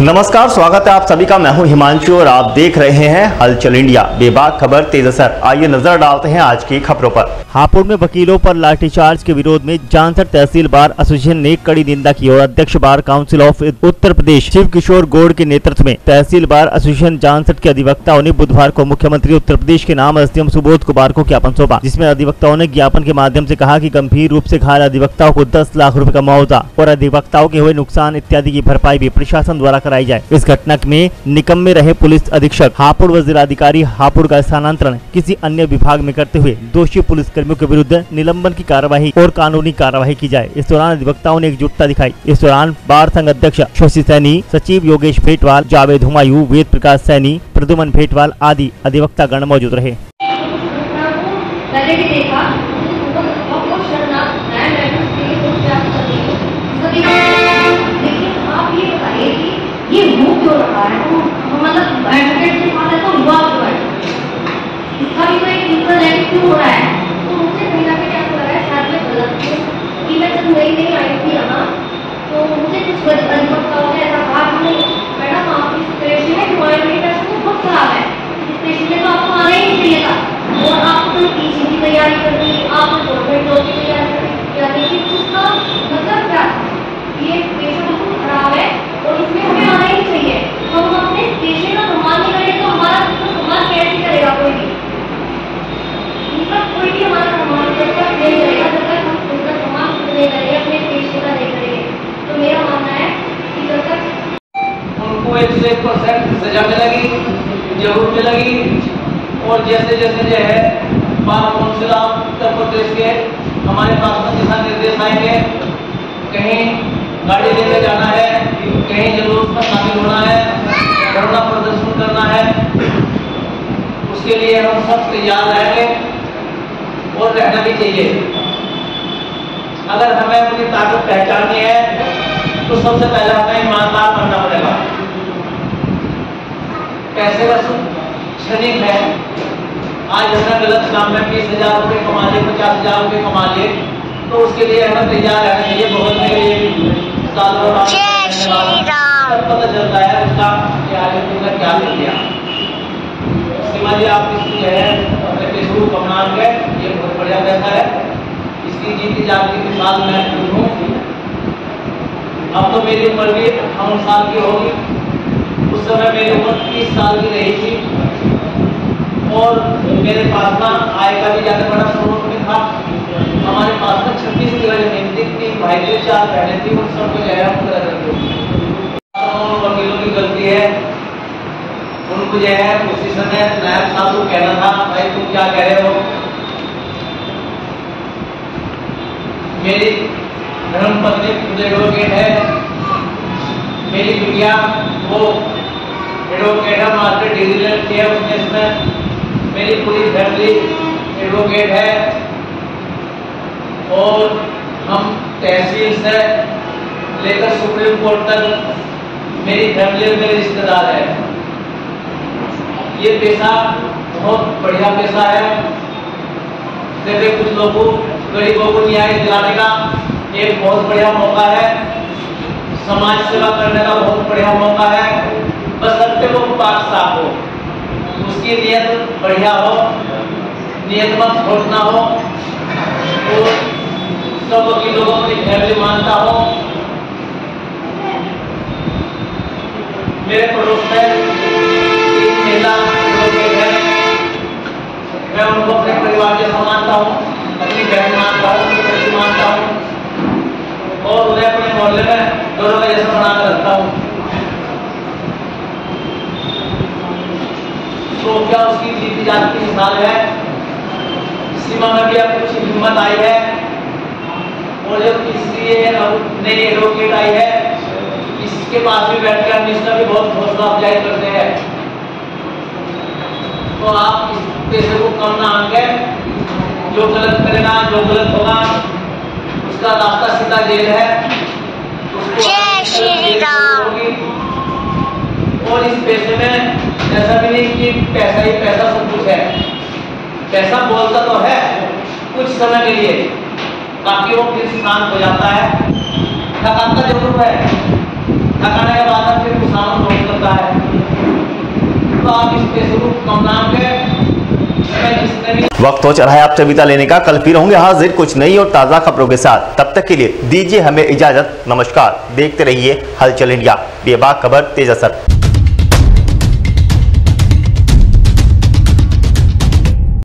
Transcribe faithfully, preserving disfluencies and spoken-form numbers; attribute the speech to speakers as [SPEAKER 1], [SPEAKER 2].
[SPEAKER 1] नमस्कार, स्वागत है आप सभी का। मैं हूं हिमांशु और आप देख रहे हैं हलचल इंडिया। बेबाक खबर तेज असर। आइए नजर डालते हैं आज की खबरों पर। हापुड़ में वकीलों पर लाठीचार्ज के विरोध में जानसठ तहसील बार एसोसिएशन ने कड़ी निंदा की और अध्यक्ष bar council of Uttar Pradesh Shiv Kishore Gaur के नेतृत्व में तहसील बार एसोसिएशन जानसठ के अधिवक्ताओं ने बुधवार को मुख्यमंत्री उत्तर प्रदेश के नाम एसडीएम सुबोध कुमार को ज्ञापन सौंपा, जिसमें अधिवक्ताओं ने ज्ञापन के माध्यम से कहा कि गंभीर रूप से घायल अधिवक्ताओं को दस लाख रुपए का मुआवजा और अधिवक्ताओं के हुए नुकसान इत्यादि की भरपाई भी प्रशासन द्वारा कराई जाए। इस घटना में निकम्मे रहे पुलिस अधीक्षक हापुड़ व जिलाधिकारी हापुड़ का स्थानांतरण किसी अन्य विभाग में करते हुए दोषी पुलिस कर्मियों के विरुद्ध निलंबन की कार्यवाही और कानूनी कार्यवाही की जाए। इस दौरान अधिवक्ताओं ने एकजुटता दिखाई। इस दौरान बार संघ अध्यक्ष शशि सैनी, सचिव योगेश भेटवाल, जावेद हुमायूं, वेद प्रकाश सैनी, प्रद्युमन भेटवाल आदि अधिवक्ता गण मौजूद रहे।
[SPEAKER 2] ये हो क्यों रहा है? तो मतलब एडवोकेट के पास है तो हुआ क्यों है? इसका भी कोई इंटरनेट क्यों हो रहा है? तो मुझे कहीं ना कहीं क्या लग रहा है, शायद मैं गलत हूँ कि मैं जब नई नई आई थी यहाँ तो मुझे कुछ अधिवक्ताओं ने ऐसा कहा कि मैडम आपकी सिचुएशन है, इन्वायरमेंट है वो बहुत खराब है, इस पेशे में तो आपको आना ही नहीं चाहिए था और आपको तो टीचिंग की तैयारी करनी, आपको गवर्नमेंट जॉब की तैयारी करनी, लेकिन उसका मतलब क्या? ये पेशा बिल्कुल खराब है और इसमें हमें आना ही चाहिए। तो हम अपने पेशे का सम्मान नहीं करेंगे तो हमारा सम्मान कैसे करेगा कोई भी? इनका कोई भी हमारा सम्मान जब तक नहीं करेगा, जब तक हम उनका सम्मान नहीं करेंगे, अपने पेशे का नहीं करेंगे, तो मेरा मानना है कि जब तक
[SPEAKER 3] उनको एक सौ एक परसेंट सजा मिलेगी, जरूर मिलेगी। और जैसे जैसे जो है बार काउंसिल ऑफ उत्तर प्रदेश के हमारे पास में दिशा निर्देश आएंगे, कहीं गाड़ी लेकर जाना है, कहीं जुलूस में शामिल होना है, धरना प्रदर्शन करना है, उसके लिए हम सब तैयार रहेंगे और रहना भी चाहिए। अगर हमें अपनी ताकत पहचाननी है तो सबसे पहले हमें ईमानदार बनना पड़ेगा। पैसे का क्षणिक है, आज हमने गलत काम में बीस हजार रुपये कमा लिए, पचास हजार रुपये कमा लिए, तो उसके लिए हमें तैयार रहना चाहिए। बहुत मेरे सालों बाद पता चलता है उसका क्या है, क्या कर दिया। सीमा जी आप इसकी जो है अपने फेसबुक अपना के, ये बहुत बढ़िया पैसा है, इसकी जीती जाती मिसाल मैं खुद हूँ। अब तो मेरी उम्र भी अट्ठावन साल की होगी, उस समय मेरी उम्र तीस साल की रही थी और मेरे पास ना आय का भी ज़्यादा बड़ा स्रोत में था। हमारे पास में छत्तीस किलो जमीन थी, तीन भाई थे, चार बहनें थी, उन सबको जो है हम कर वकीलों की गलती है। उनको जो है उसी समय नायब साहब को कहना था, भाई तुम क्या कह रहे हो? मेरी धर्म पत्नी खुद एडवोकेट है, मेरी बिटिया वो एडवोकेट है, मास्टर डिग्री लेती है उसने इसमें, मेरी पूरी फैमिली एडवोकेट है और हम तहसील से लेकर सुप्रीम कोर्ट तक मेरी फैमिली और मेरे रिश्तेदार है। ये पेशा बहुत बढ़िया पेशा है। जैसे कुछ लोगों गरीबों को न्याय दिलाने का एक बहुत बढ़िया मौका है, समाज सेवा करने का बहुत बढ़िया मौका है। बशर्ते वो पाक साफ हो, उसकी नियत बढ़िया हो, नियत में खोट ना हो, तो सब वकीलों को अपनी फैमिली मानता हो। मेरे पड़ोस में एक महिला एडवोकेट है, मैं उनको अपने परिवार जैसा मानता हूँ, अपनी बहन मानता हूँ, अपनी बच्ची मानता हूँ और उन्हें अपने मोहल्ले में दोनों का जैसा बनाकर रखता हूँ। तो क्या उसकी जीती जाती मिसाल है? सीमा में भी अब कुछ हिम्मत आई है और जब तीसरी नई एडवोकेट आई है, इसके पास भी बैठ कर हम इसका भी बहुत हौसला अफजाई करते हैं। तो आप इस पेशे को कम ना आंके, जो गलत करेगा, जो गलत होगा उसका रास्ता सीधा जेल है, उसको होगी। और इस पेशे में ऐसा भी नहीं कि पैसा ही पैसा सब कुछ है। पैसा बोलता तो है कुछ समय के लिए, बाकी वो फिर शांत हो जाता है। थकाता जरूर है, थकाने के बाद फिर किसान बहुत करता है। तो आप इस फेसबुक कमनाम के
[SPEAKER 1] वक्त हो चला है आप विदा लेने का। कल फिर होंगे हाजिर कुछ नई और ताज़ा खबरों के साथ। तब तक के लिए दीजिए हमें इजाजत। नमस्कार। देखते रहिए हलचल इंडिया, बेबाक खबर तेज असर।